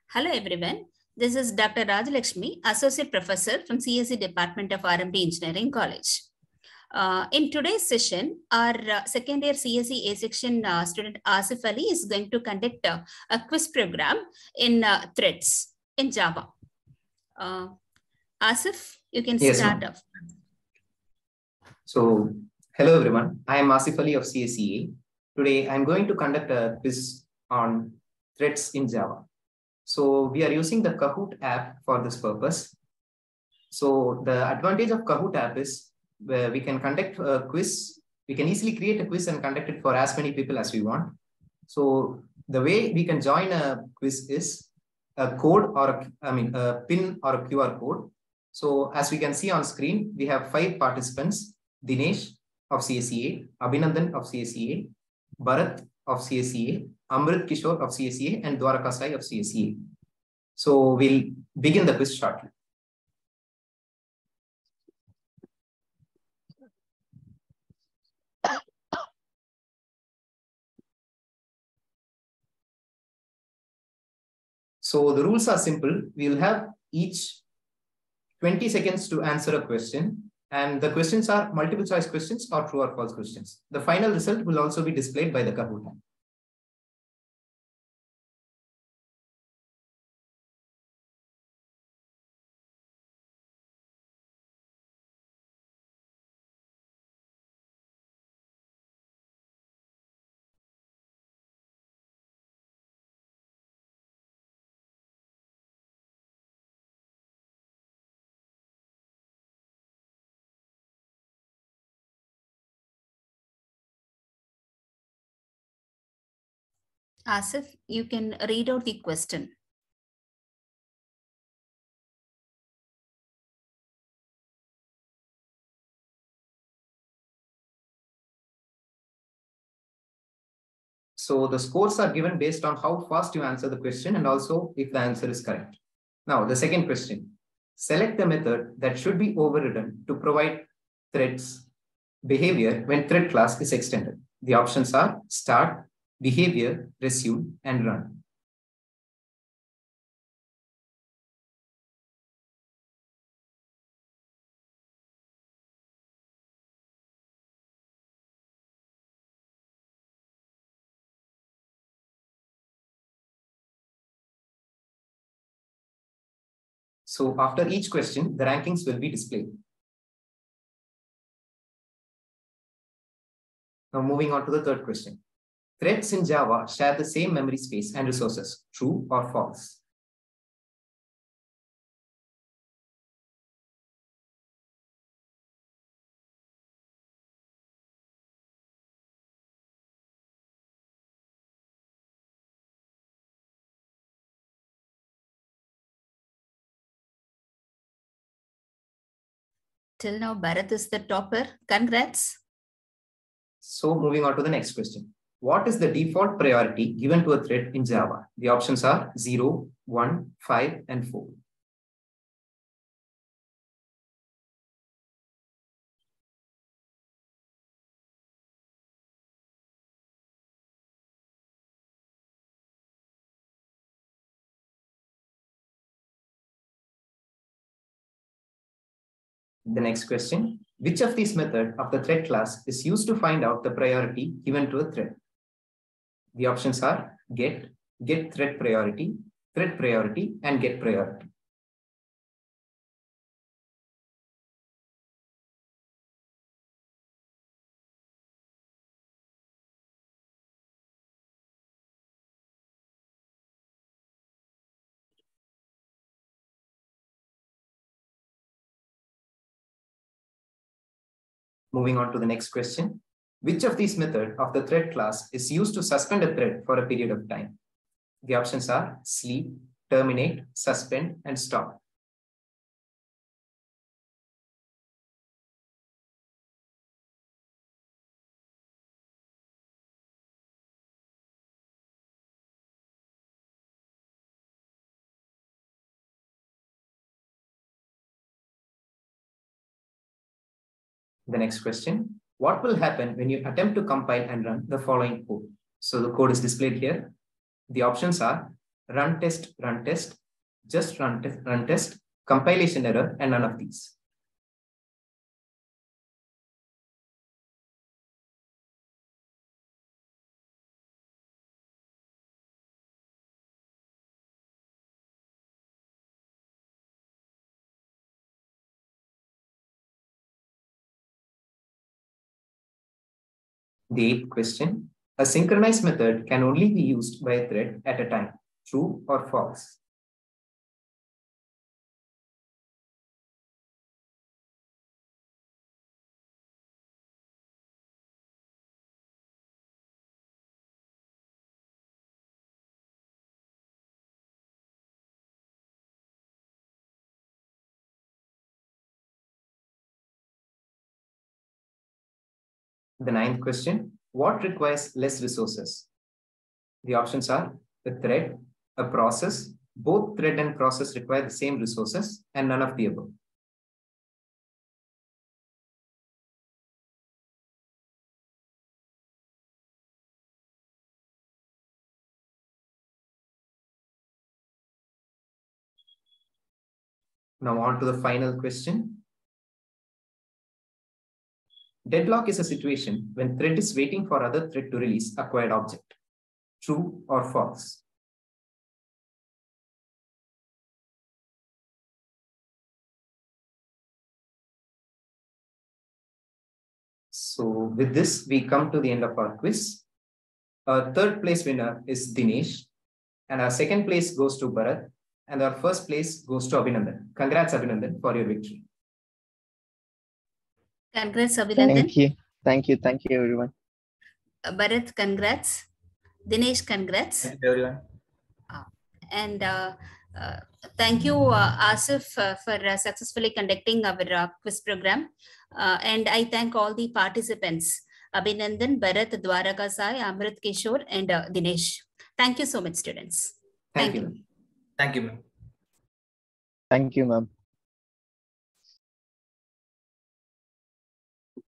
Hello everyone, this is Dr. Rajalakshmi, Associate Professor from CSE Department of RMT Engineering College. In today's session, our second year CSE A section student Asif Ali is going to conduct a quiz program in threads in Java. Asif, you can start off. So, hello everyone, I am Asif Ali of CSEA. Today, I'm going to conduct a quiz on threads in Java. So we are using the Kahoot app for this purpose. So the advantage of Kahoot app is where we can conduct a quiz. We can easily create a quiz and conduct it for as many people as we want. So the way we can join a quiz is a code or a pin or a QR code. So as we can see on screen, we have 5 participants: Dinesh of CSEA, Abhinandan of CSEA, Bharat of CSEA, Amrit Kishore of CSEA, and Dwaraka Sai of CSEA. So we'll begin the quiz shortly. So the rules are simple. We'll have each 20 seconds to answer a question. And the questions are multiple choice questions or true or false questions. The final result will also be displayed by the Kahoot app. Asif, you can read out the question. So the scores are given based on how fast you answer the question and also if the answer is correct. Now, the second question. Select the method that should be overridden to provide threads behavior when thread class is extended. The options are start, behavior, resume, and run. So after each question, the rankings will be displayed. Now moving on to the third question. Threads in Java share the same memory space and resources, true or false? Till now, Bharat is the topper. Congrats. So moving on to the next question. What is the default priority given to a thread in Java? The options are 0, 1, 5, and 4. The next question. Which of these methods of the thread class is used to find out the priority given to a thread? The options are get thread priority, and get priority. Moving on to the next question. Which of these methods of the thread class is used to suspend a thread for a period of time? The options are sleep, terminate, suspend, and stop. The next question. What will happen when you attempt to compile and run the following code? So the code is displayed here. The options are run test, just run test, compilation error, and none of these. The 8th question, a synchronized method can only be used by a thread at a time. True or false? The 9th question, what requires less resources? The options are a thread, a process, both thread and process require the same resources, and none of the above. Now on to the final question. Deadlock is a situation when thread is waiting for other thread to release acquired object. True or false? So with this, we come to the end of our quiz. Our third place winner is Dinesh, and our second place goes to Bharat, and our first place goes to Abhinandan. Congrats, Abhinandan, for your victory. Congrats, Abhinandan. Thank you, everyone. Bharat, congrats. Dinesh, congrats. Thank you, everyone. And thank you, Asif, for successfully conducting our quiz program. And I thank all the participants, Abhinandan, Bharat, Dwaraka Sai, Amrit Kishore, and Dinesh. Thank you so much, students. Thank you. Thank you, ma'am. Thank you, ma'am.